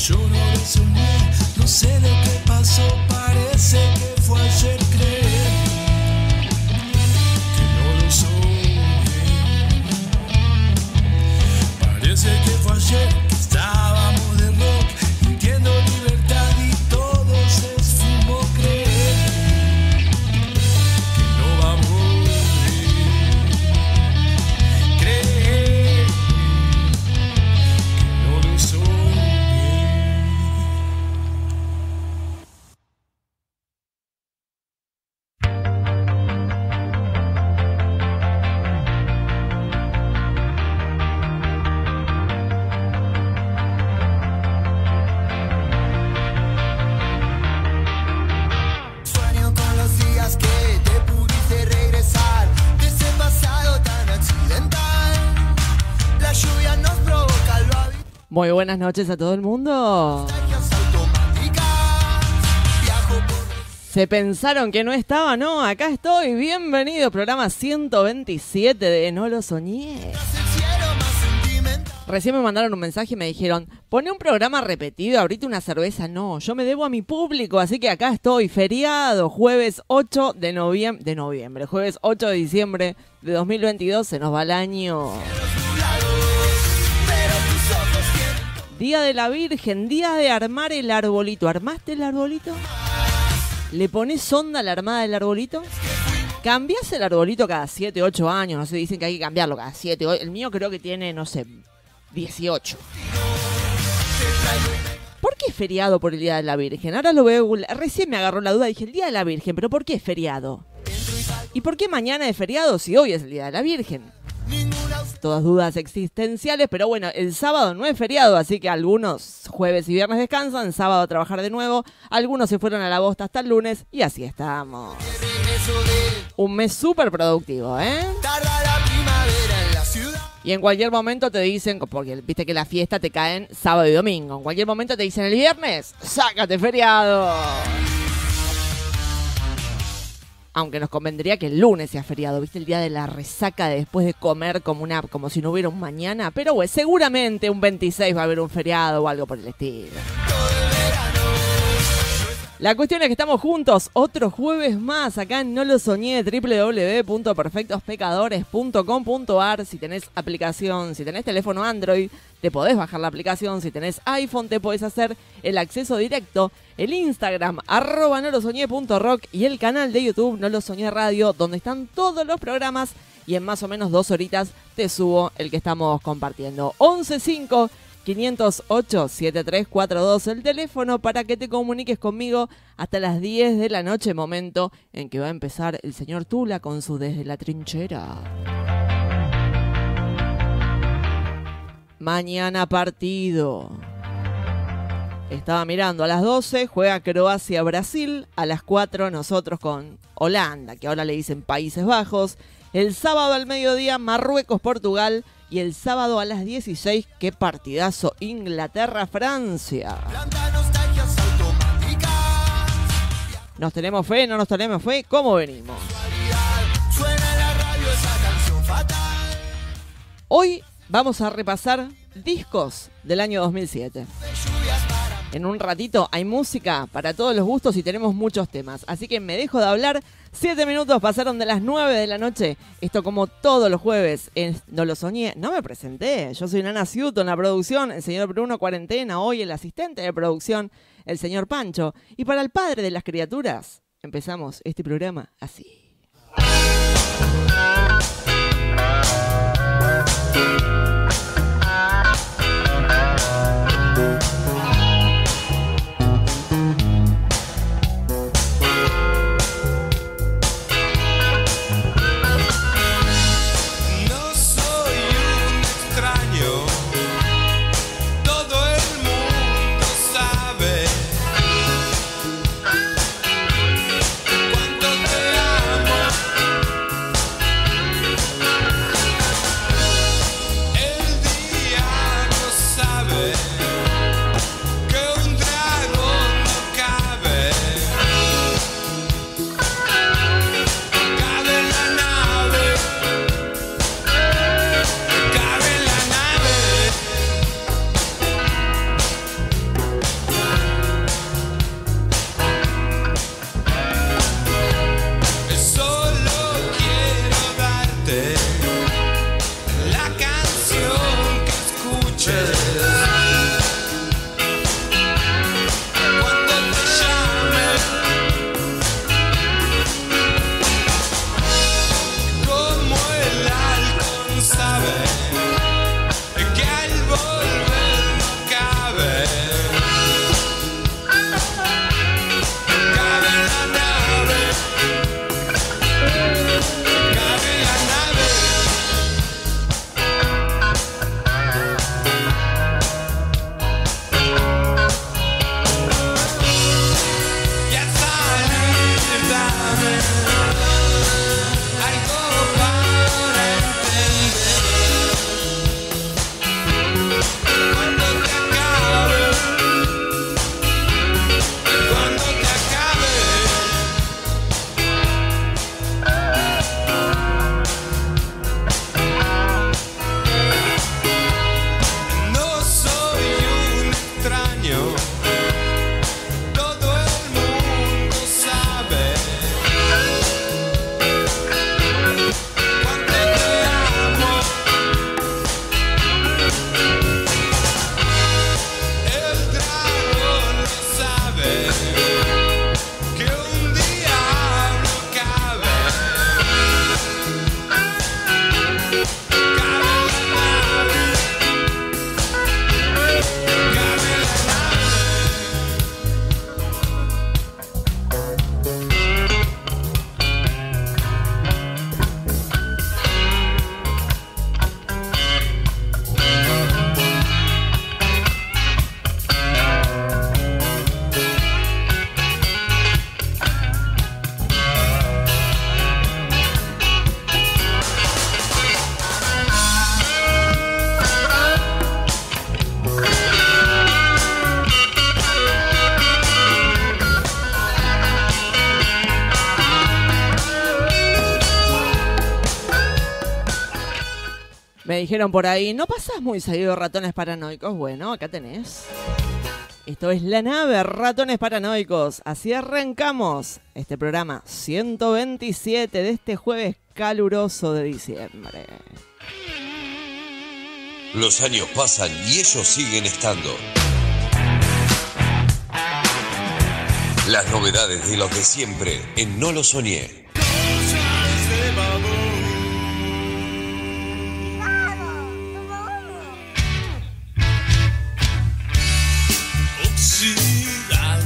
Yo no lo soñé, no sé lo que pasó, parece que fue ayer, creer que no lo soñé. Parece que fue ayer que estábamos de rock, sintiendo libertad y todo se esfumó, creer que no va a morir, creer que no lo soñé. Sueño con los días que te pudiste regresar de ese pasado tan accidental. La lluvia nos provoca lo habitual. Muy buenas noches a todo el mundo. Automáticas. Viajo por ¿Se pensaron que no estaba? No, acá estoy. Bienvenido, programa 127 de No lo soñé. el cielo más sentimental. Recién me mandaron un mensaje y me dijeron, pone un programa repetido, abrite una cerveza. No, yo me debo a mi público, así que acá estoy. Feriado, jueves 8 de noviembre. Jueves 8 de diciembre de 2022, se nos va el año. Pero tus ojos tienen Día de la Virgen, día de armar el arbolito. ¿Armaste el arbolito? ¿Le pones onda a la armada del arbolito? ¿Cambiás el arbolito cada 7, 8 años? No sé, dicen que hay que cambiarlo cada 7, 8. El mío creo que tiene, no sé, 18. ¿Por qué es feriado por el Día de la Virgen? Ahora lo veo. Recién me agarró la duda, dije, el Día de la Virgen, ¿pero por qué es feriado? ¿Y por qué mañana es feriado si hoy es el Día de la Virgen? Todas dudas existenciales, pero bueno, el sábado no es feriado, así que algunos jueves y viernes descansan, sábado a trabajar de nuevo, algunos se fueron a la bosta hasta el lunes y así estamos. regreso de Un mes súper productivo, ¿eh? tarda la primavera en la ciudad. Y en cualquier momento te dicen, porque viste que la fiesta te caen sábado y domingo, en cualquier momento te dicen el viernes, sácate feriado. Aunque nos convendría que el lunes sea feriado, ¿viste? El día de la resaca de después de comer como si no hubiera un mañana. Pero bueno, seguramente un 26 va a haber un feriado o algo por el estilo. La cuestión es que estamos juntos otro jueves más acá en No Lo Soñé, www.perfectospecadores.com.ar. Si tenés aplicación, si tenés teléfono Android, te podés bajar la aplicación. Si tenés iPhone, te podés hacer el acceso directo. El Instagram, @nolosoñé.rock y el canal de YouTube No Lo Soñé Radio, donde están todos los programas. Y en más o menos 2 horitas te subo el que estamos compartiendo. 115 508 7342, el teléfono para que te comuniques conmigo hasta las 10 de la noche, momento en que va a empezar el señor Tula con su Desde la Trinchera. Mañana partido. Estaba mirando, a las 12 juega Croacia-Brasil, a las 4 nosotros con Holanda, que ahora le dicen Países Bajos. El sábado al mediodía Marruecos-Portugal. Y el sábado a las 16, qué partidazo, Inglaterra-Francia. Planta nostalgias automáticas. ¿Nos tenemos fe? ¿No nos tenemos fe? ¿Cómo venimos? Suena en la radio esa canción fatal. Hoy vamos a repasar discos del año 2007. En un ratito hay música para todos los gustos y tenemos muchos temas. Así que me dejo de hablar. 7 minutos pasaron de las 9 de la noche. Esto como todos los jueves. No lo soñé. No me presenté. Yo soy Nana Ciuto en la producción. El señor Bruno Cuarentena. Hoy el asistente de producción, el señor Pancho. Y para el padre de las criaturas, empezamos este programa así. No soy un extraño, todo el mundo sabe cuánto te amo. noches. Cuando te llame, como el halcón sabe que al volver no cabe. Cabe en la nave, cabe en la nave. Ya salir, dame algo para entender. Cuando te acabe, cuando te acabe. No soy un extraño, todo el mundo sabe cuánto te amo. El dragón lo sabe, que un diablo cabe. Cabe en la nave, cabe en la nave. Me dijeron por ahí, ¿no pasás muy seguido Ratones Paranoicos? Bueno, acá tenés. Esto es La Nave, Ratones Paranoicos. Así arrancamos este programa 127 de este jueves caluroso de diciembre. Los años pasan y ellos siguen estando. Las novedades de los de siempre en No Lo Soñé. Cosas de babú. Oxidado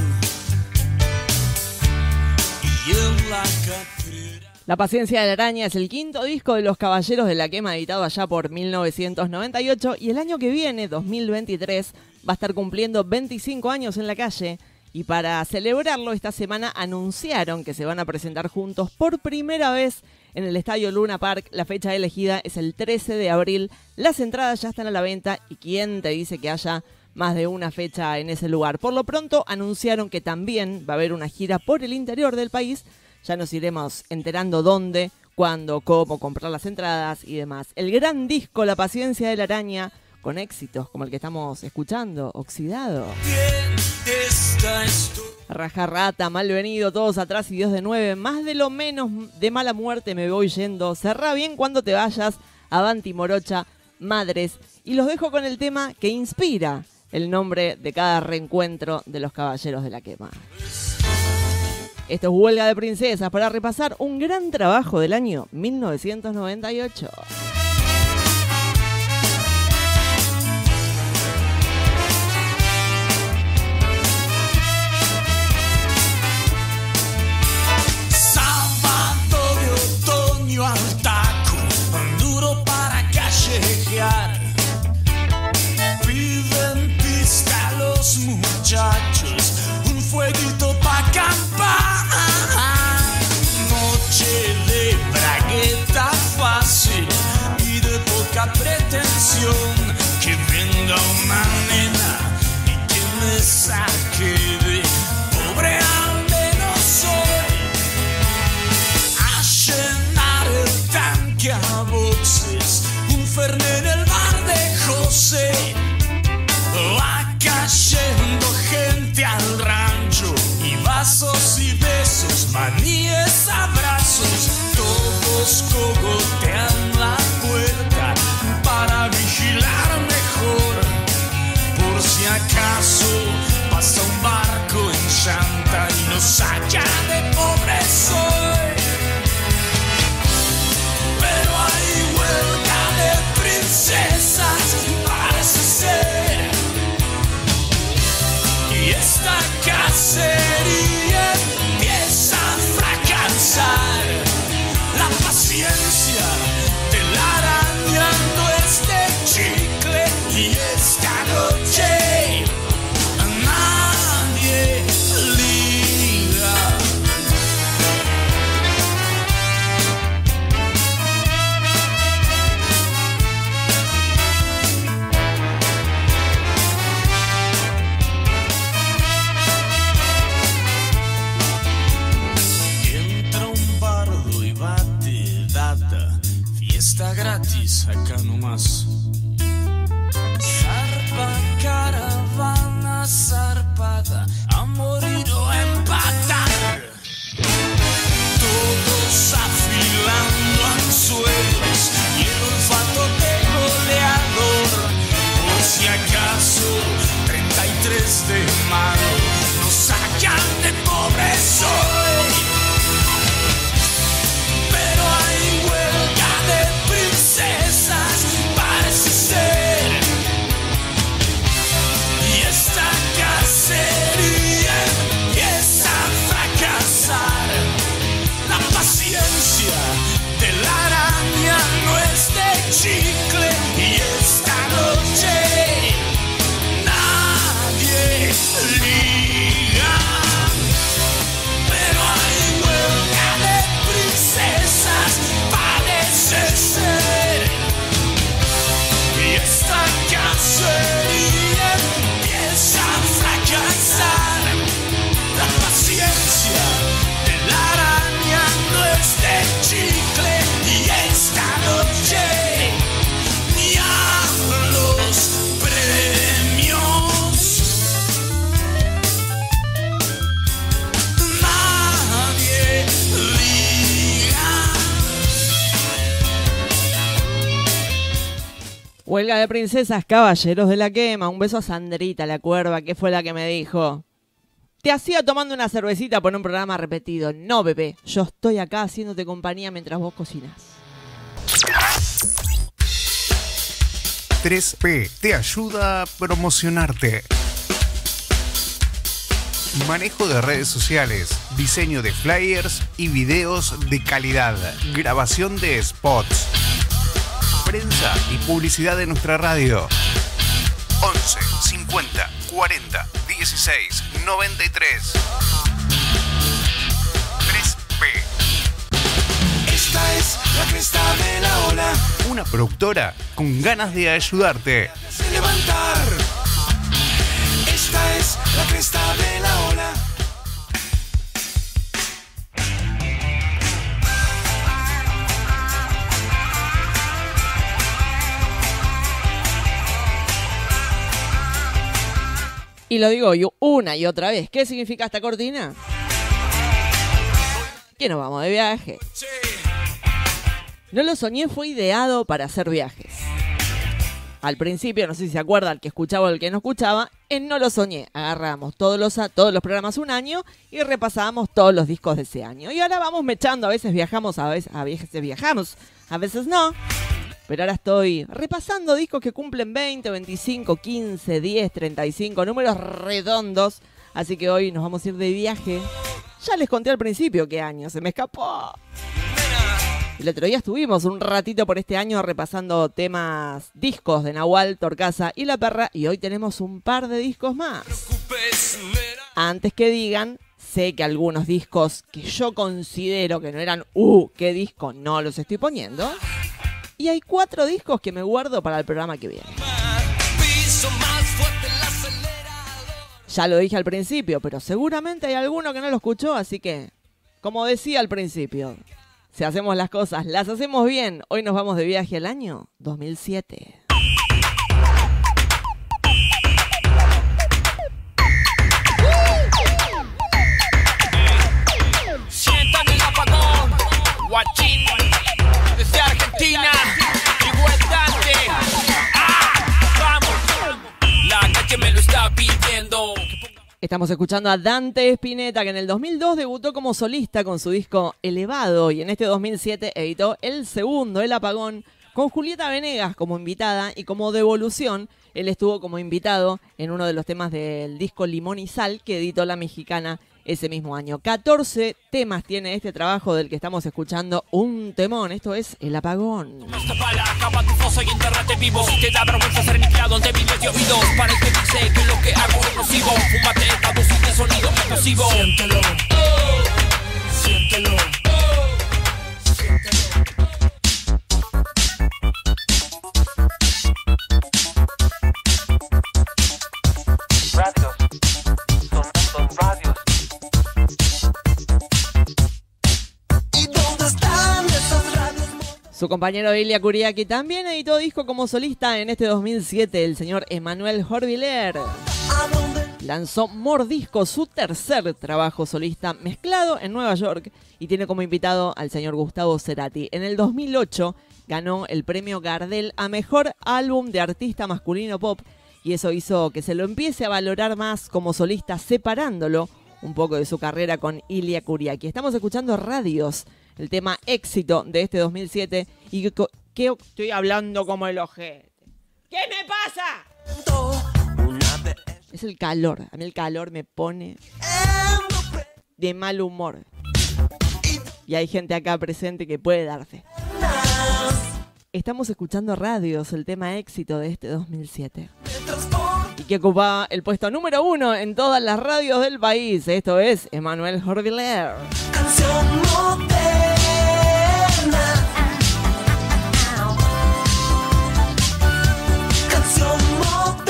y en la catrera. La Paciencia de la Araña es el quinto disco de Los Caballeros de la Quema, editado allá por 1998, y el año que viene, 2023, va a estar cumpliendo 25 años en la calle, y para celebrarlo esta semana anunciaron que se van a presentar juntos por primera vez en el Estadio Luna Park. La fecha elegida es el 13 de abril, las entradas ya están a la venta, y quién te dice que haya más de una fecha en ese lugar. Por lo pronto anunciaron que también va a haber una gira por el interior del país. Ya nos iremos enterando dónde, cuándo, cómo comprar las entradas y demás. El gran disco La Paciencia de la Araña, con éxitos como el que estamos escuchando, Oxidado. Bien, esta historia. Raja Rata, Malvenido, Todos Atrás y Dios de 9. Más de lo menos, de mala muerte me voy yendo. Cerrá bien cuando te vayas. Avanti Morocha, Madres. Y los dejo con el tema que inspira el nombre de cada reencuentro de los Caballeros de la Quema. Esto es Huelga de Princesas para repasar un gran trabajo del año 1998. Sábado de otoño al taco, duro para callejear. Piden pista a los muchachos, un fueguito pa' acampar. Noche de bragueta fácil, Huelga de princesas, caballeros de la quema. Un beso a Sandrita, la cuerva, que fue la que me dijo: te hacía tomando una cervecita por un programa repetido. No, bebé, yo estoy acá haciéndote compañía mientras vos cocinas. 3P te ayuda a promocionarte. Manejo de redes sociales, diseño de flyers y videos de calidad, grabación de spots, prensa y publicidad de nuestra radio. 11 50 40 16 93. 3P. Esta es la cresta de la ola. Una productora con ganas de ayudarte. Se levantar. Esta es la cresta de la ola. Y lo digo yo una y otra vez. ¿Qué significa esta cortina? Que nos vamos de viaje. No lo soñé fue ideado para hacer viajes. Al principio, no sé si se acuerda el que escuchaba o el que no escuchaba, en No lo soñé. Agarramos todos los programas un año y repasábamos todos los discos de ese año. Y ahora vamos mechando, a veces viajamos, a veces viajamos, a veces no. Pero ahora estoy repasando discos que cumplen 20, 25, 15, 10, 35, números redondos. Así que hoy nos vamos a ir de viaje. Ya les conté al principio qué año, se me escapó. El otro día estuvimos un ratito por este año repasando discos de Nahual, Torcaza y La Perra. Y hoy tenemos un par de discos más. Antes que digan, sé que algunos discos que yo considero que no eran qué disco, no los estoy poniendo. Y hay 4 discos que me guardo para el programa que viene. Ya lo dije al principio, pero seguramente hay alguno que no lo escuchó, así que, como decía al principio, si hacemos las cosas, las hacemos bien. Hoy nos vamos de viaje al año 2007. Sientan el apagón, guachín, desde Argentina, igualdade. Vamos, la calle me lo está pidiendo. Estamos escuchando a Dante Spinetta, que en el 2002 debutó como solista con su disco Elevado y en este 2007 editó el segundo, El Apagón, con Julieta Venegas como invitada, y como devolución él estuvo como invitado en uno de los temas del disco Limón y Sal que editó la mexicana ese mismo año. 14 temas tiene este trabajo del que estamos escuchando un temón. Esto es El Apagón. Esta bala acaba tu fosa y enterrate vivo. Si te da vergüenza ser aniquilado ante miles de oídos, para el que dice que lo que hago es nocivo, fúmate esta dosis de sonido explosivo. Siéntelo. Siéntelo. Radios, sonando radios. ¿Y dónde están esas radios? Su compañero Ilia Kuriaki también editó disco como solista en este 2007. El señor Emmanuel Jorviller ¿A dónde? lanzó Mordisco, su tercer trabajo solista mezclado en Nueva York, y tiene como invitado al señor Gustavo Cerati. En el 2008 ganó el premio Gardel a Mejor Álbum de Artista Masculino Pop, y eso hizo que se lo empiece a valorar más como solista, separándolo un poco de su carrera con Ilia Kuriaki. Estamos escuchando Radios, el tema éxito de este 2007, y que estoy hablando como el ojete. ¿Qué me pasa? Es el calor. A mí el calor me pone de mal humor. Y hay gente acá presente que puede darse. Estamos escuchando Radios, el tema éxito de este 2007. Y que ocupaba el puesto número 1 en todas las radios del país. Esto es Emmanuel Jorviller. Canción moderna. Canción moderna.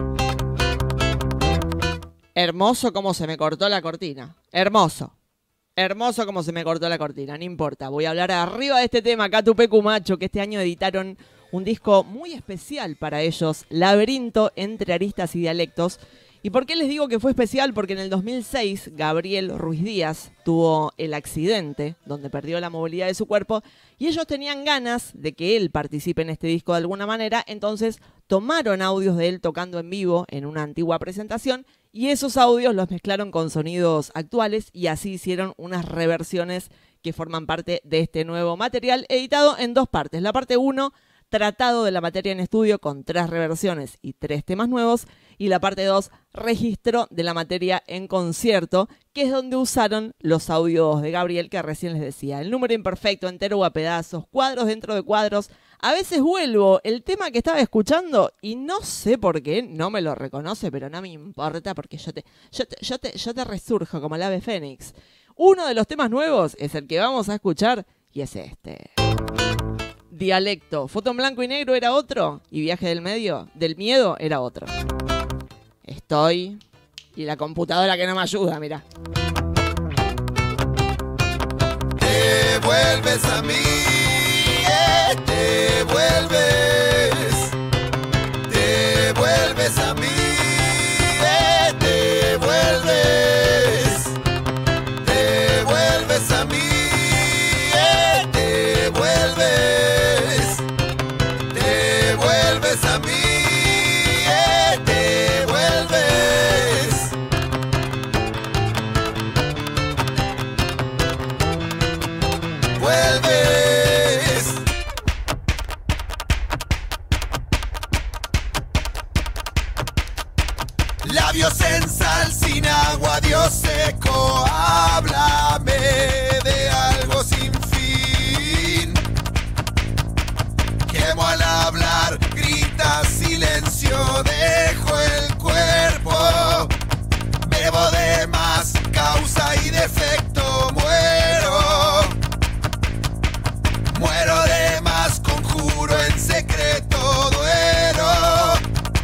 Hermoso como se me cortó la cortina. Hermoso. Hermoso como se me cortó la cortina, no importa. Voy a hablar arriba de este tema, Catupecu Macho, que este año editaron un disco muy especial para ellos, Laberinto entre aristas y dialectos. ¿Y por qué les digo que fue especial? Porque en el 2006 Gabriel Ruiz Díaz tuvo el accidente donde perdió la movilidad de su cuerpo y ellos tenían ganas de que él participe en este disco de alguna manera, entonces tomaron audios de él tocando en vivo en una antigua presentación y esos audios los mezclaron con sonidos actuales y así hicieron unas reversiones que forman parte de este nuevo material editado en dos partes. La parte 1, tratado de la materia en estudio con 3 reversiones y 3 temas nuevos, y la parte 2, registro de la materia en concierto, que es donde usaron los audios de Gabriel que recién les decía. El número imperfecto, entero o a pedazos, cuadros dentro de cuadros. A veces vuelvo el tema que estaba escuchando y no sé por qué, no me lo reconoce, pero no me importa porque yo te resurjo como el ave fénix. Uno de los temas nuevos es el que vamos a escuchar y es este. Dialecto. Foto en blanco y negro era otro y Viaje del miedo era otro. Estoy y la computadora que no me ayuda, mirá. Te vuelves a mí, te vuelves a mí, te vuelves a mí, te vuelves a mí, te vuelves. Vuelves. Labios en sal sin agua, Dios seco, háblame de algo sin fin. Quemo al hablar, grita silencio, dejo el cuerpo. Bebo de más, causa y defecto, muero. Muero de más, conjuro en secreto, duelo.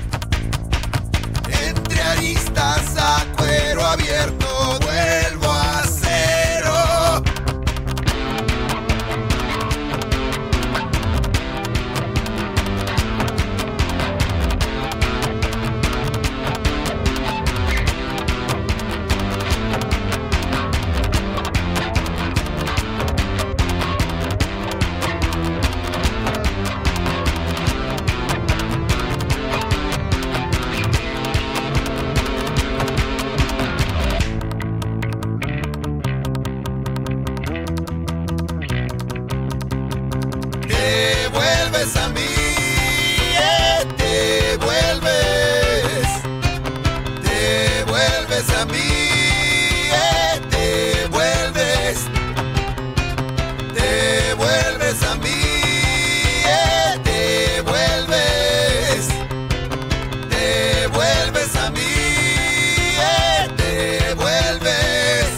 Entre aristas a cuero abierto, vuelvo a cero. Te vuelves a mí, te vuelves a mí, te vuelves a mí, te vuelves a mí, te vuelves.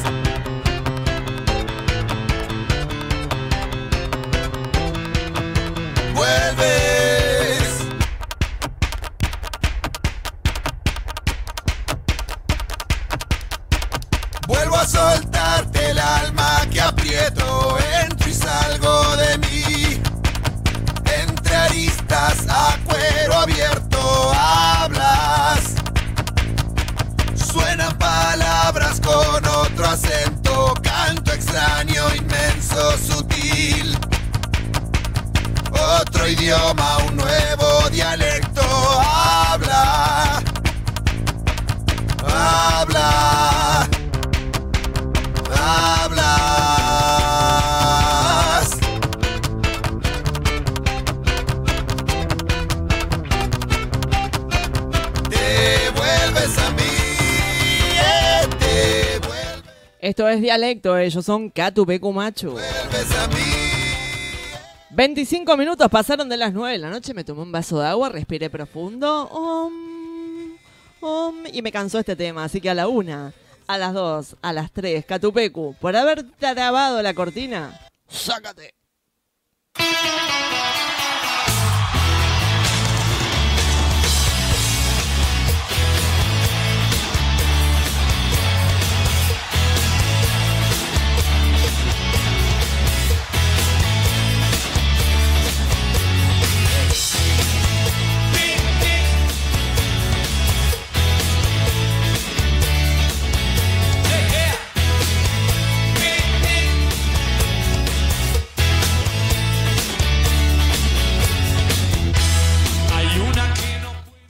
Vuelves. Vuelvo a soltarte el alma que aprieto, entro y salgo de mí. Entre aristas a cuero abierto hablas. Suenan palabras con otro acento, canto extraño, inmenso, sutil. Otro idioma, un nuevo dialecto, habla, habla, hablas. Te vuelves a mí, te vuelves. Esto es Dialecto, ellos son Catupecu Macho. Vuelves a mí. 25 minutos pasaron de las 9 de la noche, me tomé un vaso de agua, respiré profundo y me cansó este tema, así que a la 1, a las 2, a las 3, Catupecu, por haber trabado la cortina, sácate.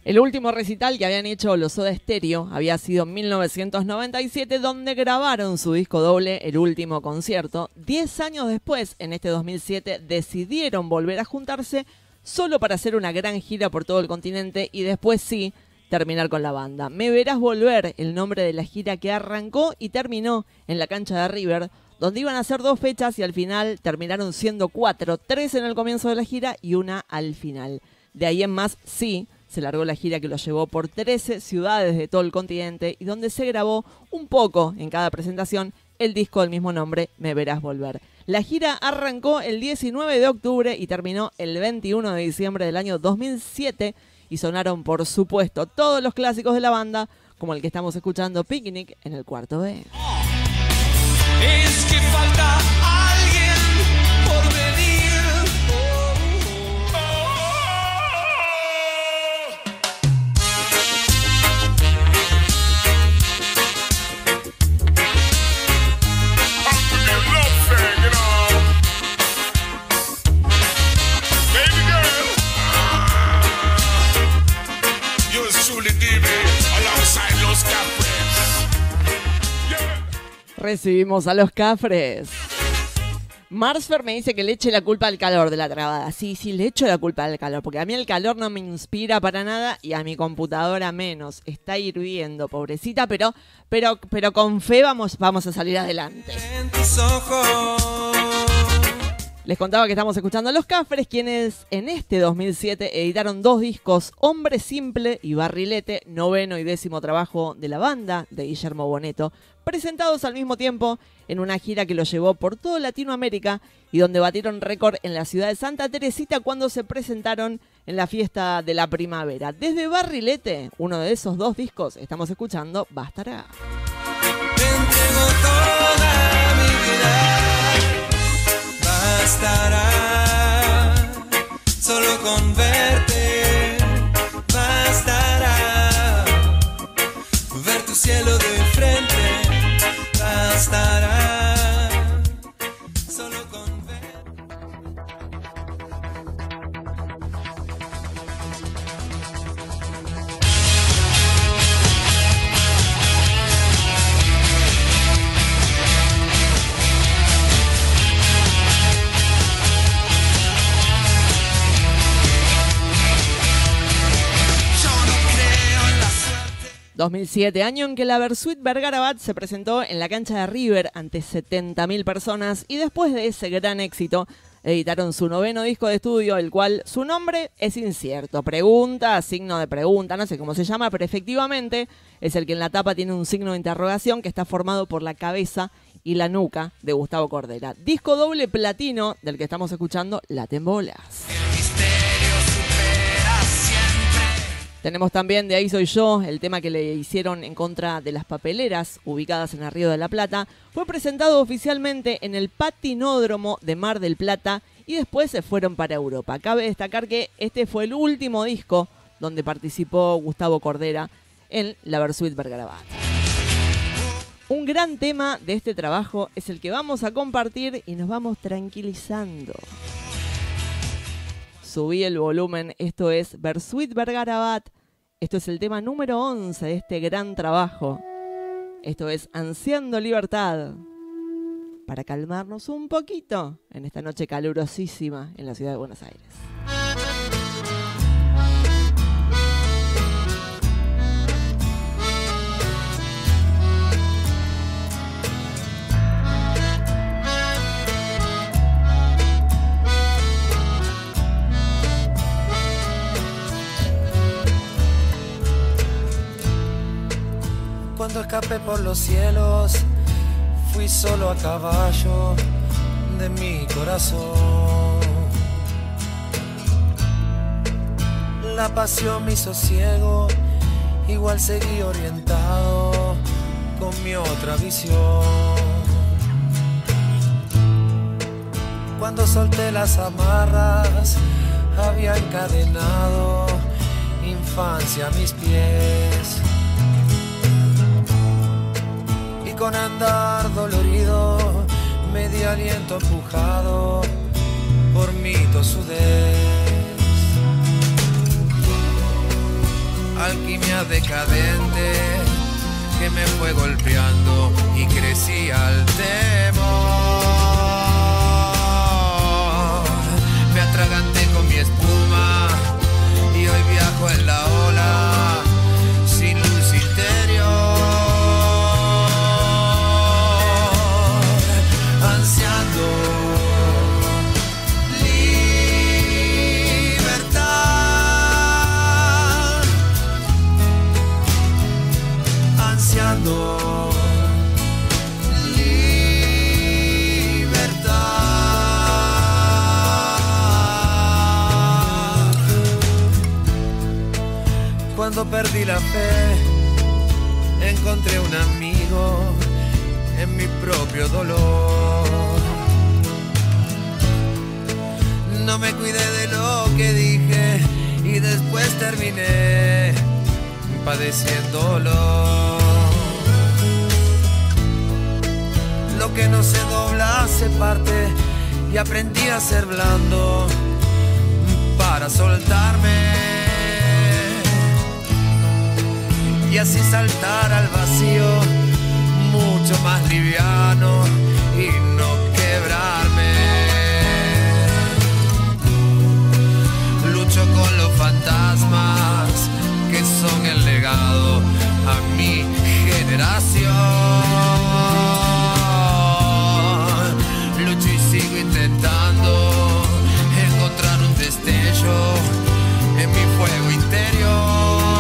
El último recital que habían hecho los Soda Stereo había sido en 1997, donde grabaron su disco doble, El Último Concierto. 10 años después, en este 2007, decidieron volver a juntarse solo para hacer una gran gira por todo el continente y después sí, terminar con la banda. Me Verás Volver, el nombre de la gira que arrancó y terminó en la cancha de River, donde iban a hacer 2 fechas y al final terminaron siendo 4, 3 en el comienzo de la gira y 1 al final. De ahí en más, sí, se largó la gira que los llevó por 13 ciudades de todo el continente y donde se grabó un poco en cada presentación el disco del mismo nombre, Me Verás Volver. La gira arrancó el 19 de octubre y terminó el 21 de diciembre del año 2007 y sonaron, por supuesto, todos los clásicos de la banda, como el que estamos escuchando, Picnic, en el cuarto B. Es que falta alguien por venir. Recibimos a los Cafres. Marsfer me dice que le eche la culpa al calor de la trabada. Sí, le echo la culpa al calor, porque a mí el calor no me inspira para nada y a mi computadora menos. Está hirviendo, pobrecita, pero con fe vamos a salir adelante. En tus ojos. Les contaba que estamos escuchando a Los Cafres, quienes en este 2007 editaron 2 discos, Hombre Simple y Barrilete, 9º y 10º trabajo de la banda de Guillermo Bonetto, presentados al mismo tiempo en una gira que los llevó por toda Latinoamérica y donde batieron récord en la ciudad de Santa Teresita cuando se presentaron en la fiesta de la primavera. Desde Barrilete, uno de esos 2 discos, estamos escuchando Bastará. Te entrego toda mi vida. Bastará, solo con verte, bastará, ver tu cielo de frente, bastará, solo con verte. Yo no creo en la suerte. 2007, año en que la Versuit Vergarabat se presentó en la cancha de River ante 70.000 personas y después de ese gran éxito editaron su 9º disco de estudio, el cual su nombre es incierto. Pregunta, signo de pregunta, no sé cómo se llama, pero efectivamente es el que en la tapa tiene un signo de interrogación que está formado por la cabeza y la nuca de Gustavo Cordera. Disco doble platino del que estamos escuchando Late en Bolas. El misterio supera siempre. Tenemos también De Ahí Soy Yo, el tema que le hicieron en contra de las papeleras ubicadas en el Río de la Plata. Fue presentado oficialmente en el Patinódromo de Mar del Plata y después se fueron para Europa. Cabe destacar que este fue el último disco donde participó Gustavo Cordera en la Versuit Vergarabat. Un gran tema de este trabajo es el que vamos a compartir y nos vamos tranquilizando. Subí el volumen, esto es Versuit Vergarabat, esto es el tema número 11 de este gran trabajo. Esto es Ansiando Libertad, para calmarnos un poquito en esta noche calurosísima en la ciudad de Buenos Aires. Cuando escapé por los cielos, fui solo a caballo de mi corazón. La pasión me hizo ciego, igual seguí orientado con mi otra visión. Cuando solté las amarras, había encadenado infancia a mis pies. Con andar dolorido, me di aliento empujado por mi tosudez. niña decadente que me fue golpeando y crecí al temor. Me atraganté con mi espuma y hoy viajo en la ola sin luz interior, ansiando libertad, ansiando libertad. Cuando perdí la fe, encontré un amigo en mi propio dolor. No me cuidé de lo que dije y después terminé padeciéndolo. Lo que no se dobla se parte y aprendí a ser blando para soltarme y así saltar al vacío mucho más liviano y no quebrarme. Lucho con los fantasmas que son el legado a mi generación. Lucho y sigo intentando encontrar un destello en mi fuego interior.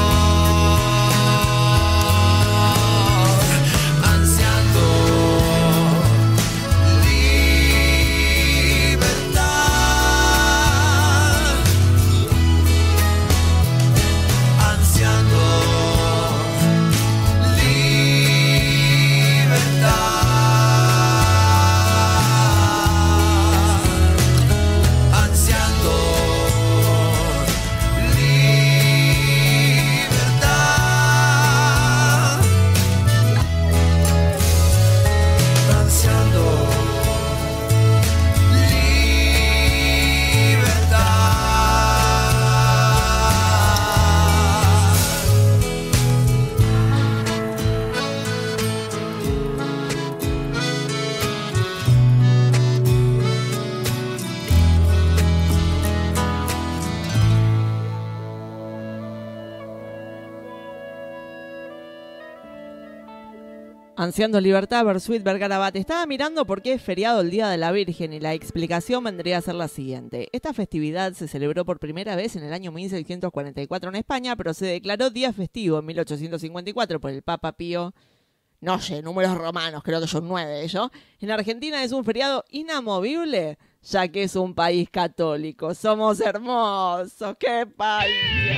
Ansiando libertad, Bersuit Vergarabat. Estaba mirando por qué es feriado el Día de la Virgen y la explicación vendría a ser la siguiente. Esta festividad se celebró por primera vez en el año 1644 en España, pero se declaró día festivo en 1854 por el Papa Pío, no sé, números romanos, creo que son 9 ellos. En Argentina es un feriado inamovible, ya que es un país católico. Somos hermosos, ¡qué país!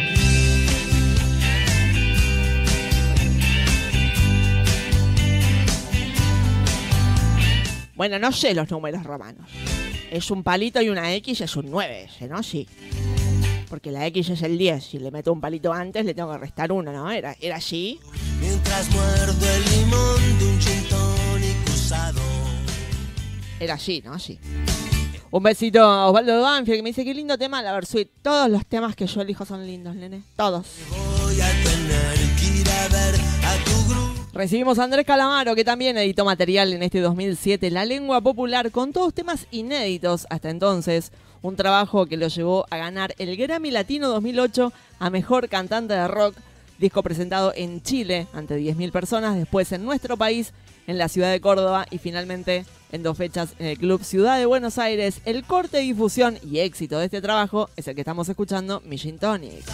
Bueno, no sé los números romanos. Es un palito y una X, es un 9 ese, ¿no? Sí. Porque la X es el 10. Si le meto un palito antes, le tengo que restar 1, ¿no? ¿Era así? Mientras muerdo el limón de un gin tonic usado. Era así, ¿no? Sí. Un besito a Osvaldo de Banfield que me dice, qué lindo tema, la Versuit. Todos los temas que yo elijo son lindos, nene. Todos. Voy a tener que ir a ver a tu grupo. Recibimos a Andrés Calamaro, que también editó material en este 2007, La Lengua Popular, con todos temas inéditos hasta entonces. Un trabajo que lo llevó a ganar el Grammy Latino 2008 a Mejor Cantante de Rock. Disco presentado en Chile ante 10.000 personas, después en nuestro país, en la ciudad de Córdoba y finalmente en 2 fechas en el Club Ciudad de Buenos Aires. El corte, difusión y éxito de este trabajo es el que estamos escuchando, Mi Gin Tonic.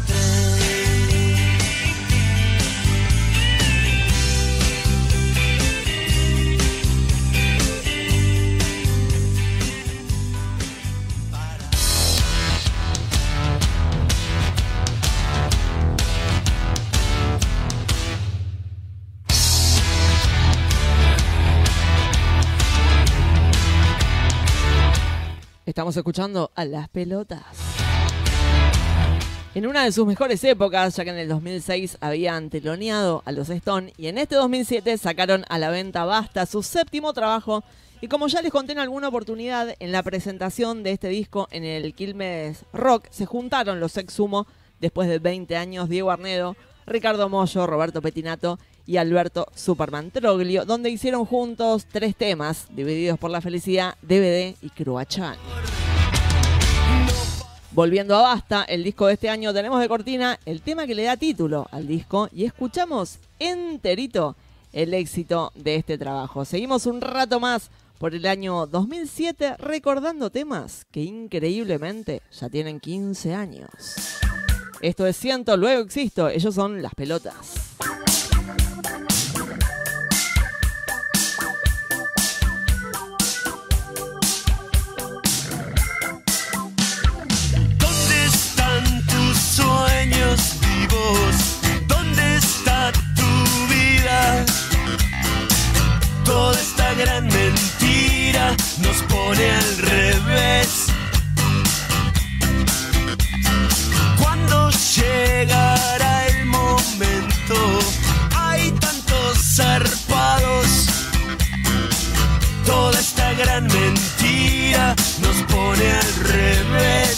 Estamos escuchando a Las Pelotas. En una de sus mejores épocas, ya que en el 2006 habían teloneado a los Stone y en este 2007 sacaron a la venta Basta, su 7º trabajo. Y como ya les conté en alguna oportunidad, en la presentación de este disco en el Quilmes Rock, se juntaron los ex Sumo después de 20 años, Diego Arnedo, Ricardo Mollo, Roberto Petinato y Alberto Superman Troglio, donde hicieron juntos 3 temas divididos por la felicidad, DVD y Cruachán. Volviendo a Basta, el disco de este año, tenemos de cortina el tema que le da título al disco y escuchamos enterito el éxito de este trabajo. Seguimos un rato más por el año 2007 recordando temas que increíblemente ya tienen 15 años. Esto es Siento, Luego Existo, ellos son Las Pelotas. Sueños vivos, ¿dónde está tu vida? Toda esta gran mentira nos pone al revés. ¿Cuándo llegará el momento? Hay tantos zarpados. Toda esta gran mentira nos pone al revés.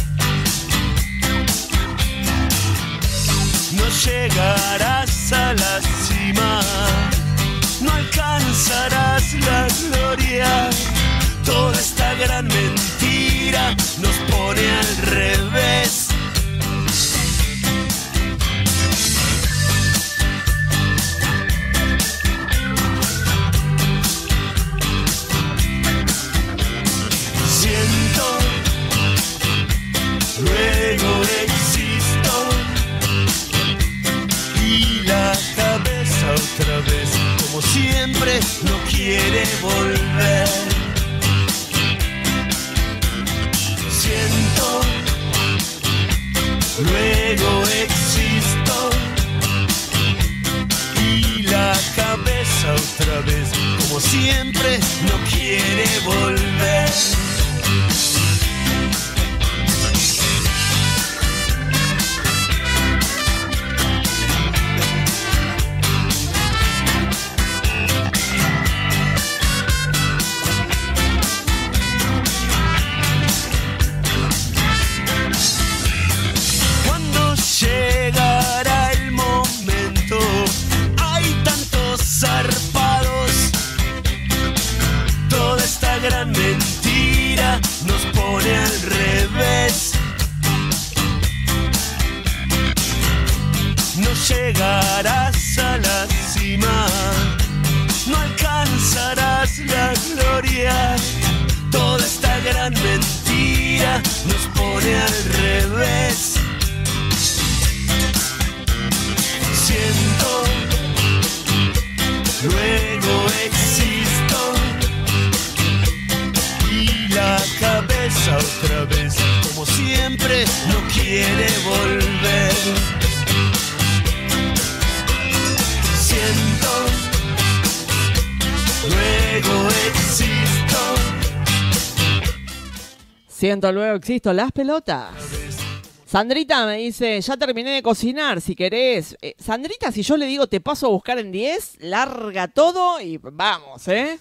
No llegarás a la cima, no alcanzarás la gloria. Toda esta gran mentira nos pone al revés. Siento, luego existo. La cabeza otra vez, como siempre, no quiere volver. Siento, luego existo. Y la cabeza otra vez, como siempre, no quiere volver. Llegará el momento, hay tantos zarpados. Toda esta gran mentira nos pone al revés. No llegarás a la cima, no alcanzarás la gloria. Toda esta gran mentira nos pone al revés. Siento, luego existo. Y la cabeza otra vez, como siempre, no quiere volver. Siento, luego existo. Siento, luego existo, Las Pelotas. Sandrita me dice, ya terminé de cocinar, si querés. Sandrita, si yo le digo te paso a buscar en 10, larga todo y vamos, ¿eh?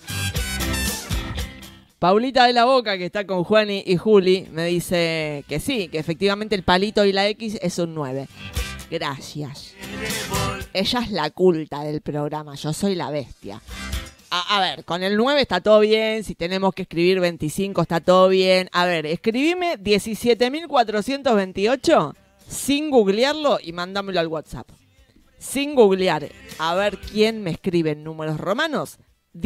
Paulita de la Boca, que está con Juani y Juli, me dice que sí, que efectivamente el palito y la X es un 9. Gracias. Ella es la culta del programa, yo soy la bestia. A ver, con el 9 está todo bien, si tenemos que escribir 25 está todo bien. A ver, escribime 17.428 sin googlearlo y mándamelo al WhatsApp. Sin googlear, a ver quién me escribe en números romanos.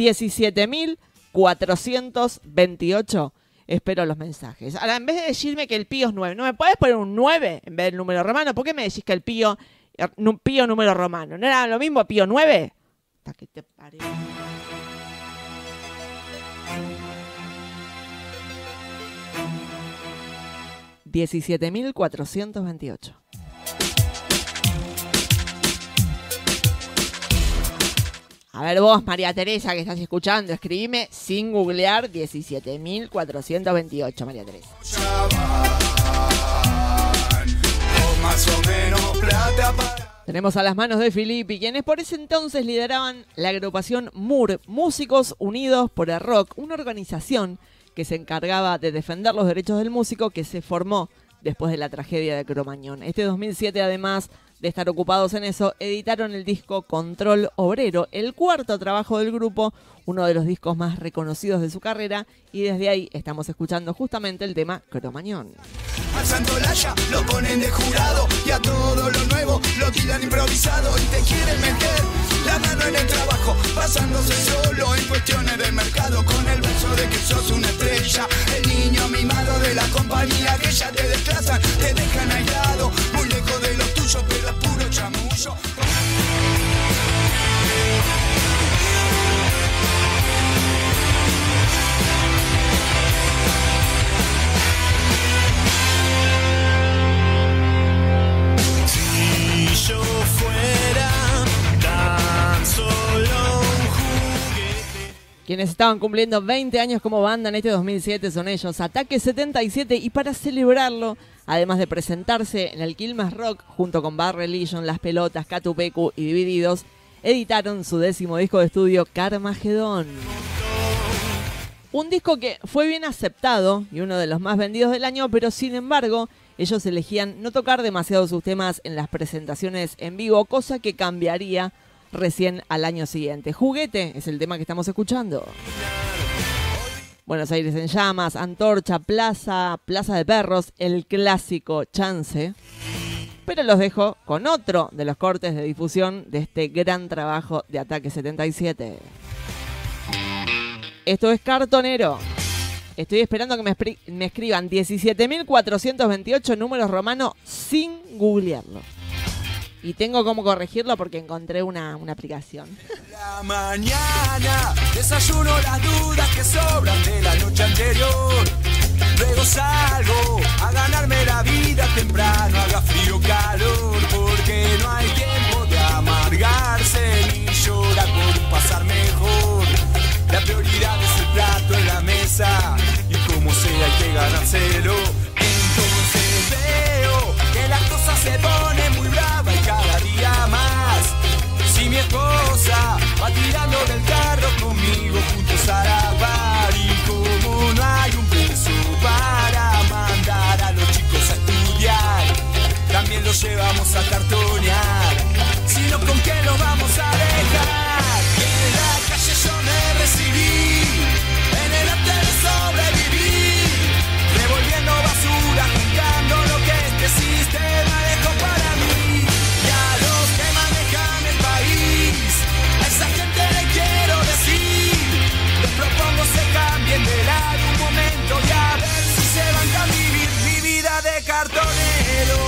17.428. Espero los mensajes. Ahora, en vez de decirme que el pío es 9, ¿no me puedes poner un 9 en vez del número romano? ¿Por qué me decís que el pío número romano? ¿No era lo mismo pío 9? Hasta que te pare. 17.428. A ver vos, María Teresa, que estás escuchando, escribime sin googlear 17.428, María Teresa. Tenemos a las manos de Filippi, quienes por ese entonces lideraban la agrupación MUR, Músicos Unidos por el Rock, una organización que se encargaba de defender los derechos del músico que se formó después de la tragedia de Cromañón. Este 2007 además de estar ocupados en eso, editaron el disco Control Obrero, el cuarto trabajo del grupo, uno de los discos más reconocidos de su carrera, y desde ahí estamos escuchando justamente el tema Cromañón. Al santo Laya lo ponen de jurado y a todo lo nuevo lo tiran improvisado y te quieren meter la mano en el trabajo, pasándose solo en cuestiones del mercado con el verso de que sos una estrella, el niño mimado de la compañía que ya te desclasan, te dejan aislado, muy lejos de los tuyos, pero es puro chamullo. Yo fuera tan solo un juguete. Quienes estaban cumpliendo 20 años como banda en este 2007 son ellos, Ataque 77, y para celebrarlo, además de presentarse en el Quilmes Rock junto con Bad Religion, Las Pelotas, Catupecu y Divididos, editaron su 10º disco de estudio, Carmageddon. Un disco que fue bien aceptado y uno de los más vendidos del año, pero sin embargo, ellos elegían no tocar demasiado sus temas en las presentaciones en vivo, cosa que cambiaría recién al año siguiente. Juguete es el tema que estamos escuchando. Buenos Aires en llamas, Antorcha, Plaza de Perros, el clásico Chance. Pero los dejo con otro de los cortes de difusión de este gran trabajo de Ataque 77. Esto es Cartonero. Estoy esperando que me escriban 17.428 números romanos sin googlearlo. Y tengo cómo corregirlo porque encontré una aplicación. La mañana desayuno las dudas que sobran de la noche anterior. Luego salgo a ganarme la vida temprano, haga frío o calor, porque no hay tiempo de amargarse ni llorar por un pasar mejor. La prioridad es el plato en la mesa y como sea hay que ganárselo. Entonces veo que la cosa se pone muy brava y cada día más. Si mi esposa va tirando del carro conmigo juntos a la bar, y como no hay un peso para mandar a los chicos a estudiar, también los llevamos a cartonear. Si no, ¿con qué los vamos a dejar? Y en la calle yo me recibí, en el arte de sobrevivir, revolviendo basura, juntando lo que este sistema dejó para mí. Y a los que manejan el país, a esa gente le quiero decir, les propongo se cambien de lado un momento y a ver si se van a vivir mi vida de cartonero.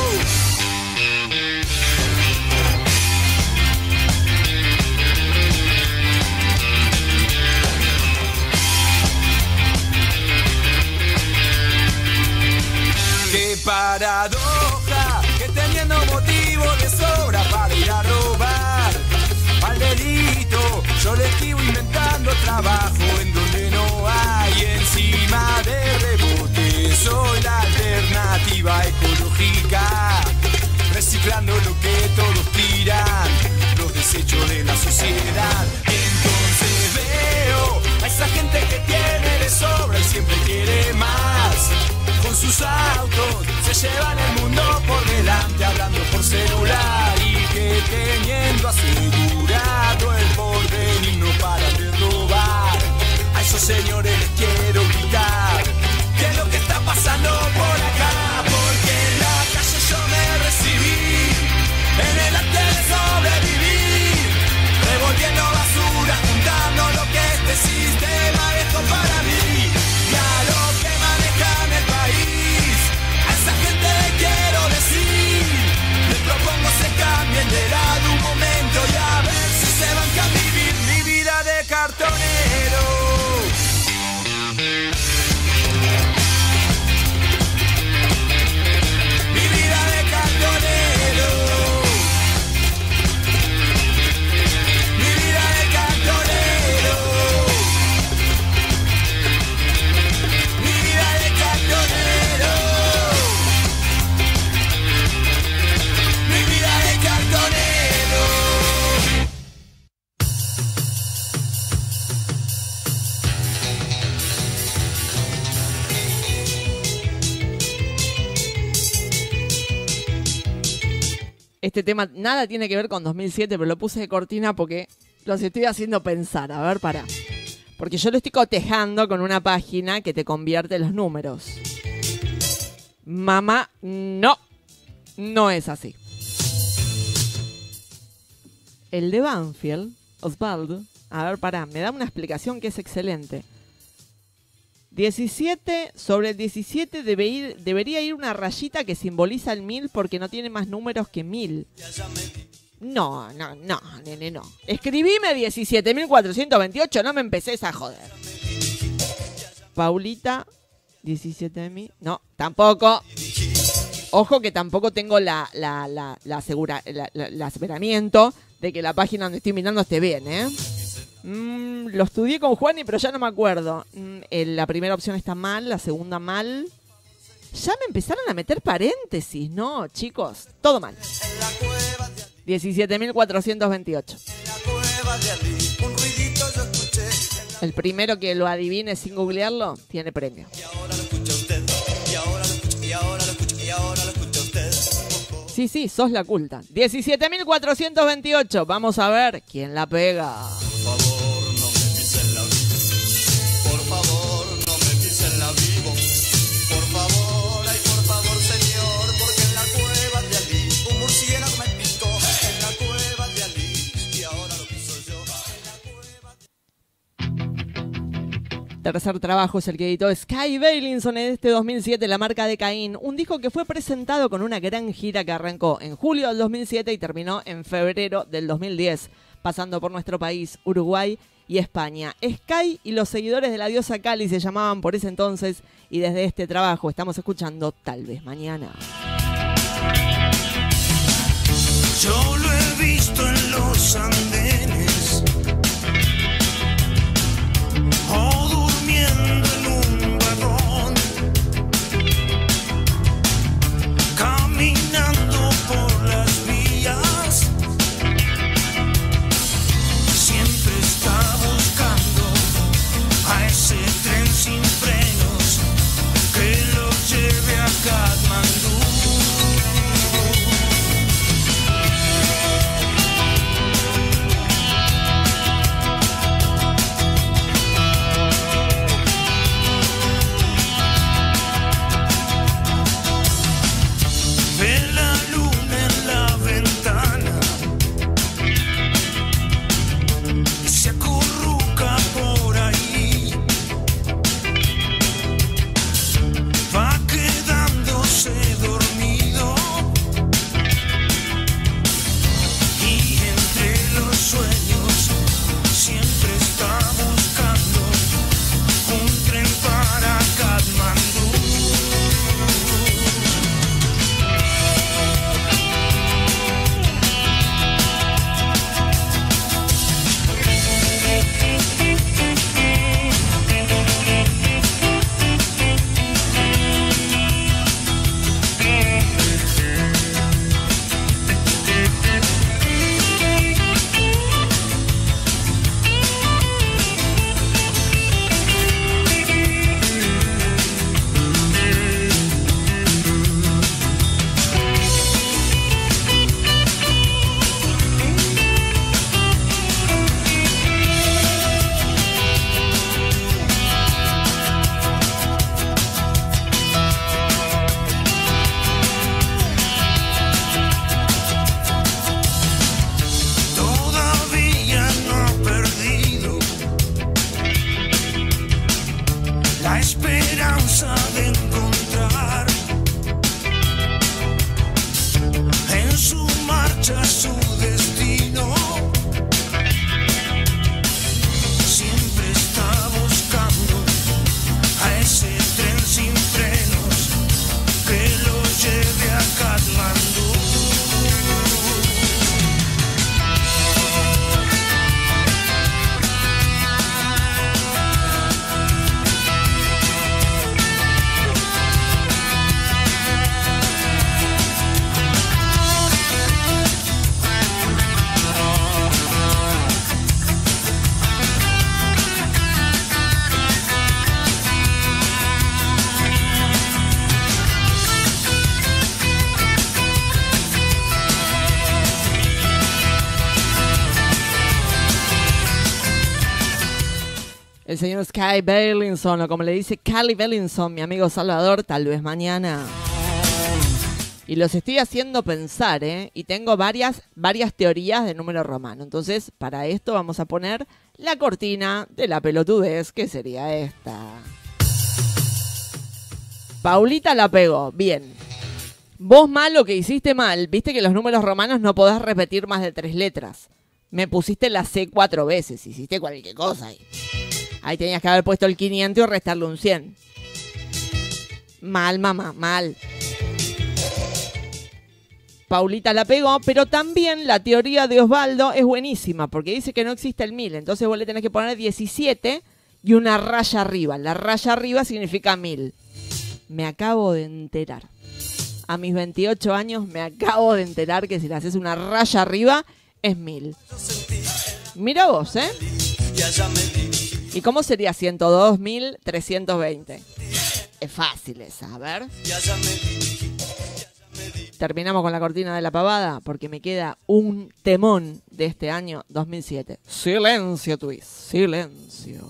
Qué paradoja, que teniendo motivo de sobra para ir a robar al delito, yo le esquivo inventando trabajo en donde no hay. Encima de rebote soy la alternativa ecológica, reciclando lo que todos tiran, los desechos de la sociedad. Entonces veo a esa gente que tiene de sobra y siempre quiere más. Con sus autos se llevan el mundo por delante, hablando por celular, y que teniendo asegurado el porvenir no paran de robar. A esos señores les quiero gritar, ¿qué es lo que está pasando por acá? Porque en la calle yo me recibí, en el arte de sobrevivir, revolviendo basura, juntando lo que este sistema dejó para mí. Y a los que manejan el país, a esa gente le quiero decir, les propongo se cambien de lado un momento y a ver si se van a vivir mi vida de cartonero. Este tema nada tiene que ver con 2007, pero lo puse de cortina porque los estoy haciendo pensar. A ver, pará. Porque yo lo estoy cotejando con una página que te convierte los números. Mamá, no. No es así. El de Banfield, Osvaldo. A ver, pará. Me da una explicación que es excelente. 17, sobre el 17 debería ir una rayita que simboliza el 1000 porque no tiene más números que 1000. No, nene, no. Escribime 17.428, no me empecés a joder. Paulita, 17.000. No, tampoco. Ojo que tampoco tengo el aseguramiento de que la página donde estoy mirando esté bien, ¿eh? Lo estudié con Juani, pero ya no me acuerdo. La primera opción está mal, la segunda mal. Ya me empezaron a meter paréntesis, ¿no, chicos? Todo mal. 17.428. El primero que lo adivine sin googlearlo tiene premio. Sí, sos la culta. 17.428. Vamos a ver quién la pega. Tercer trabajo es el que editó Sky Bailinson en este 2007, La marca de Caín. Un disco que fue presentado con una gran gira que arrancó en julio del 2007 y terminó en febrero del 2010, pasando por nuestro país, Uruguay y España. Sky y los seguidores de la diosa Cali se llamaban por ese entonces y desde este trabajo estamos escuchando Tal vez mañana. Yo lo he visto en los andenes o durmiendo en un vagón, caminando por las vías, siempre está buscando a ese tren sin frenos que lo lleve a Katmandú. El señor Sky Bellinson, o como le dice Cali Bellinson, mi amigo Salvador, tal vez mañana. Y los estoy haciendo pensar, ¿eh? Y tengo varias teorías de número romano. Entonces, para esto vamos a poner la cortina de la pelotudez, que sería esta. Paulita la pegó, bien. Vos mal lo que hiciste mal, viste que los números romanos no podés repetir más de 3 letras. Me pusiste la C 4 veces, hiciste cualquier cosa ahí. Ahí tenías que haber puesto el 500 y restarle un 100. Mal, mamá, mal. Paulita la pegó, pero también la teoría de Osvaldo es buenísima, porque dice que no existe el 1000. Entonces vos le tenés que poner 17 y una raya arriba. La raya arriba significa 1000. Me acabo de enterar. A mis 28 años me acabo de enterar que si le haces una raya arriba es 1000. Mira vos, ¿eh? ¿Y cómo sería 102.320? Es fácil esa, a ver. Terminamos con la cortina de la pavada porque me queda un temón de este año 2007. Silencio, Twist, silencio.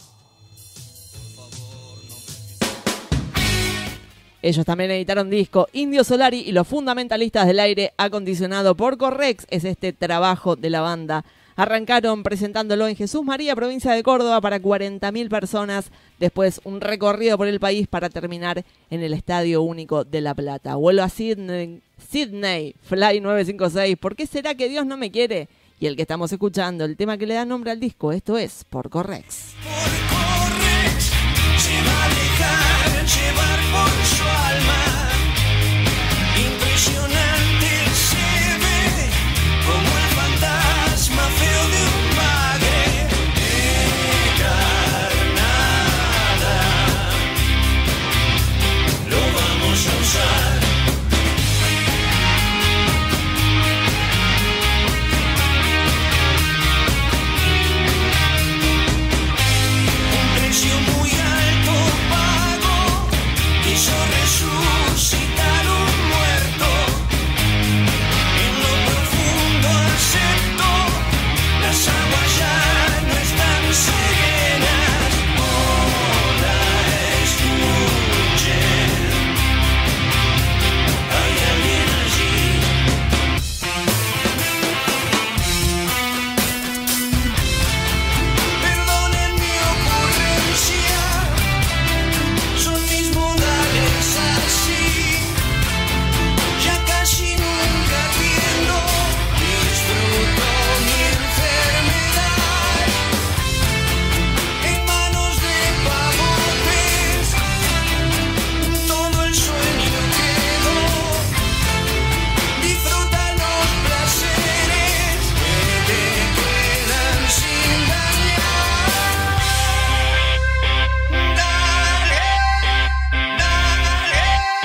Ellos también editaron disco. Indio Solari y los Fundamentalistas del Aire Acondicionado por Correx es este trabajo de la banda. Arrancaron presentándolo en Jesús María, provincia de Córdoba, para 40.000 personas. Después un recorrido por el país para terminar en el Estadio Único de La Plata. Vuelo a Sydney, Fly 956. ¿Por qué será que Dios no me quiere? Y el que estamos escuchando, el tema que le da nombre al disco, esto es Por Correx. Por Correx se va a dejar llevar por su alma. Impresionante se ve como el fantasma feo de un padre encarnada. Lo vamos a usar. Muy alto pago, quiso resucitar un muerto. En lo profundo acepto, las aguas ya no están serenas. Hola, escuchen, hay alguien allí. Perdonen mi ocurrencia, son mis modales así. Ya casi nunca atiendo, disfruto mi enfermedad. En manos de pavotes, todo el sueño quedó. Disfruta los placeres que te quedan sin dañar. Dale, dale,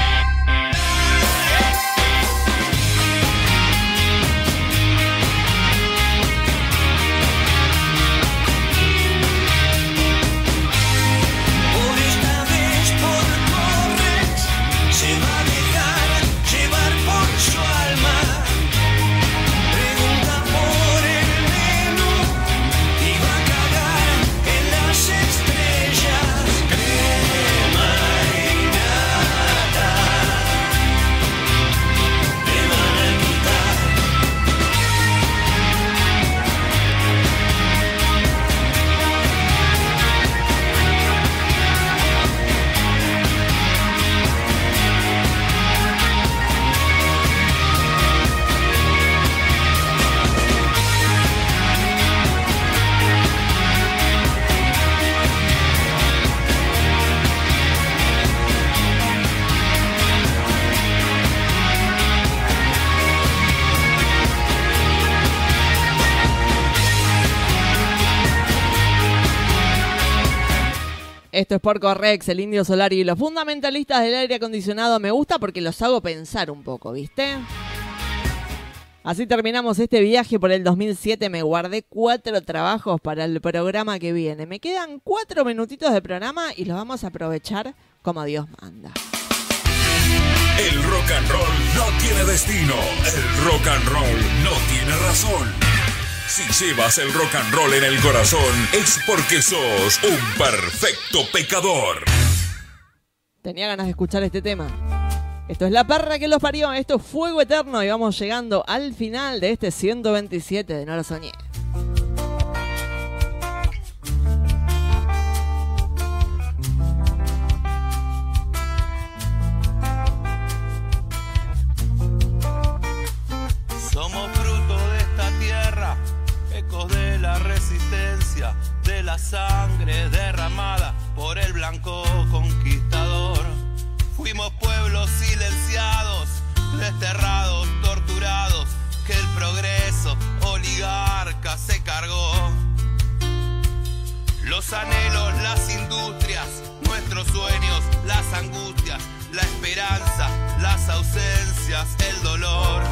por esta vez por Correx se va a dejar llevar por su alma. Pregunta por el menú y va a cagar en las estrellas. Crema y nata te van a quitar. Esto es por Correx, el Indio Solari y los Fundamentalistas del Aire Acondicionado. Me gusta porque los hago pensar un poco, ¿viste? Así terminamos este viaje por el 2007. Me guardé 4 trabajos para el programa que viene. Me quedan 4 minutitos de programa y los vamos a aprovechar como Dios manda. El rock and roll no tiene destino. El rock and roll no tiene razón. Si llevas el rock and roll en el corazón, es porque sos un perfecto pecador. Tenía ganas de escuchar este tema. Esto es La Perra que los parió, esto es Fuego Eterno y vamos llegando al final de este 127 de No Lo Soñé. Somos fruto de esta tierra, ecos de la resistencia, de la sangre derramada por el blanco conquistador. Fuimos pueblos silenciados, desterrados, torturados, que el progreso oligarca se cargó. Los anhelos, las industrias, nuestros sueños, las angustias, la esperanza, las ausencias, el dolor.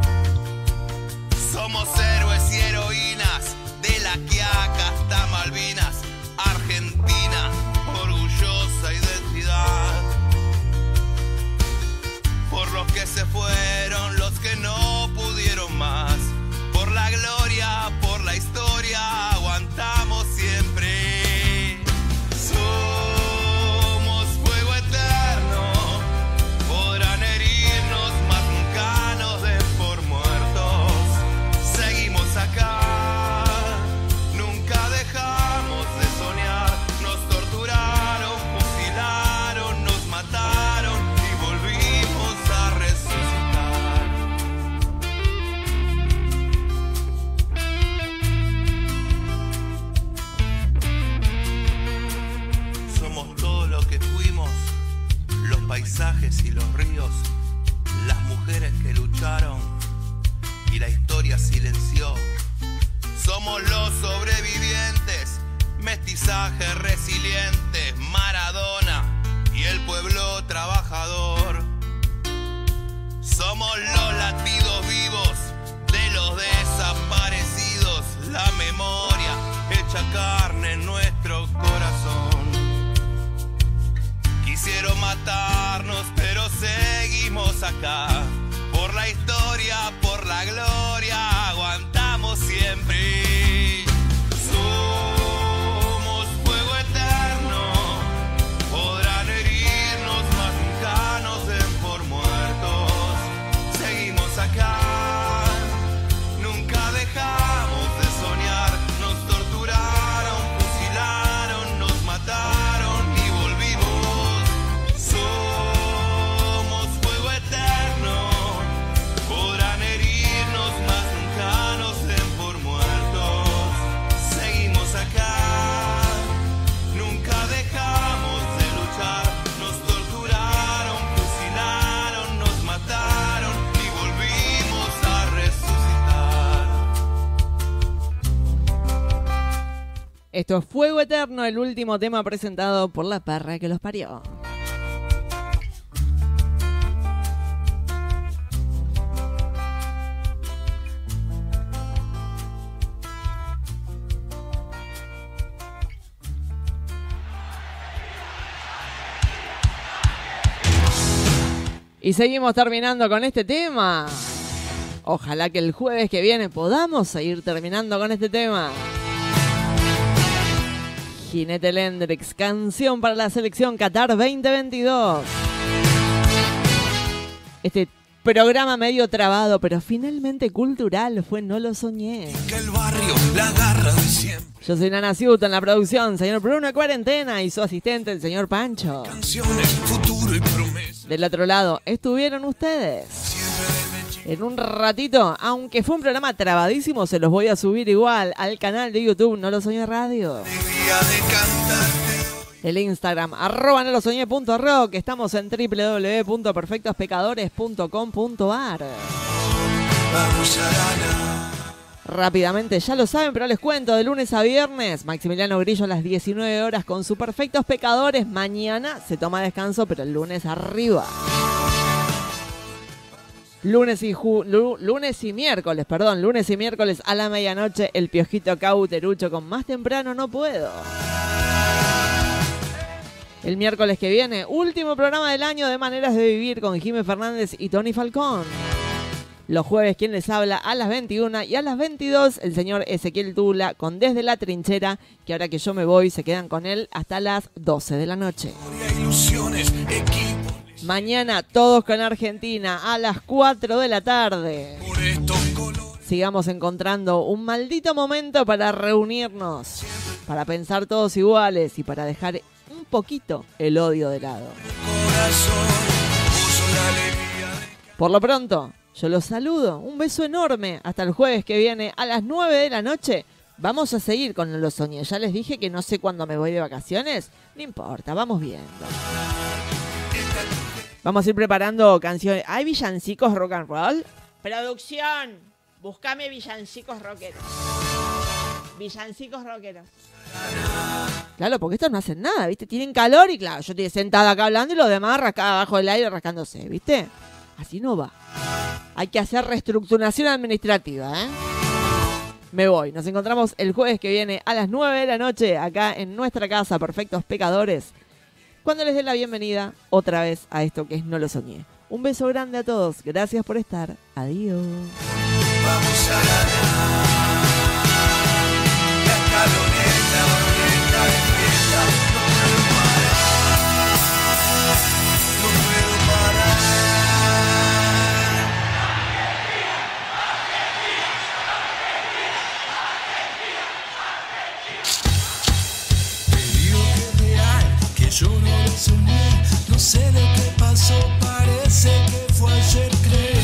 Somos héroes y heroínas, de La Quiaca hasta Malvinas, Argentina, orgullosa identidad. Por los que se fueron, los que no pudieron más, por la gloria, por la historia, aguantamos siempre. Somos fuego eterno, podrán herirnos, mas nunca nos den por muertos. Seguimos acá, nunca dejamos de soñar. Nos torturaron, fusilaron, nos mataron y volvimos a resucitar. Somos todo lo que fuimos, los paisajes y los ríos, las mujeres que lucharon y la historia silenció. Somos los sobrevivientes, mestizaje resiliente, Maradona y el pueblo trabajador. Somos los latidos vivos de los desaparecidos, la memoria hecha carne en nuestro corazón. Quisieron matarnos, pero seguimos acá. Por la historia, por la gloria, aguantamos siempre. Somos fuego eterno, podrán herirnos, mas nunca nos den por muertos. Seguimos acá, nunca dejamos de soñar. Nos torturaron, fusilaron, nos mataron y volvimos. Somos fuego eterno, podrán herirnos, mas nunca nos den por muertos. Seguimos acá, nunca dejamos de luchar. Nos torturaron, fusilaron, nos mataron y volvimos a resucitar. Esto es Fuego Eterno, el último tema presentado por La Perra que los parió. Y seguimos terminando con este tema. Ojalá que el jueves que viene podamos seguir terminando con este tema. Jinete Lendrix, canción para la selección Qatar 2022. Este programa medio trabado, pero finalmente cultural fue No Lo Soñé. Que el barrio la agarra de siempre. Yo soy Nana Ciuto en la producción, señor Bruno Cuarentena y su asistente, el señor Pancho. Canciones, futuro y promesa. Del otro lado, estuvieron ustedes. En un ratito, aunque fue un programa trabadísimo, se los voy a subir igual al canal de YouTube No Lo Soñé Radio. El Instagram, @nolosoñé.rock. Estamos en www.perfectospecadores.com.ar. Rápidamente, ya lo saben, pero les cuento, de lunes a viernes, Maximiliano Grillo a las 19 horas con su Perfectos Pecadores. Mañana se toma descanso, pero el lunes arriba. Lunes y miércoles a la medianoche, el Piojito Cauterucho con Más Temprano No Puedo. El miércoles que viene, último programa del año de Maneras de Vivir con Jimé Fernández y Tony Falcón. Los jueves, quien les habla, a las 21 y a las 22, el señor Ezequiel Tula con Desde la Trinchera, que ahora que yo me voy, se quedan con él hasta las 12 de la noche. Mañana, todos con Argentina, a las 4 de la tarde. Sigamos encontrando un maldito momento para reunirnos, para pensar todos iguales y para dejar un poquito el odio de lado. Por lo pronto, yo los saludo. Un beso enorme. Hasta el jueves que viene a las 9 de la noche. Vamos a seguir con No Lo Soñé. Ya les dije que no sé cuándo me voy de vacaciones. No importa, vamos viendo. Vamos a ir preparando canciones. ¿Hay villancicos rock and roll? Producción, búscame villancicos rockeros. Villancicos rockeros. Claro, porque estos no hacen nada, ¿viste? Tienen calor y claro, yo estoy sentada acá hablando y los demás abajo del aire rascándose, ¿viste? Así no va. Hay que hacer reestructuración administrativa, ¿eh? Me voy. Nos encontramos el jueves que viene a las 9 de la noche acá en nuestra casa, Perfectos Pecadores, cuando les dé la bienvenida otra vez a esto que es No Lo Soñé. Un beso grande a todos. Gracias por estar. Adiós. Vamos a ganar. La escaloneta, orquesta de fiesta. No puedo parar. Te digo que es real, que yo no lo soñé. No sé lo que pasó, parece que fue ayer, creo.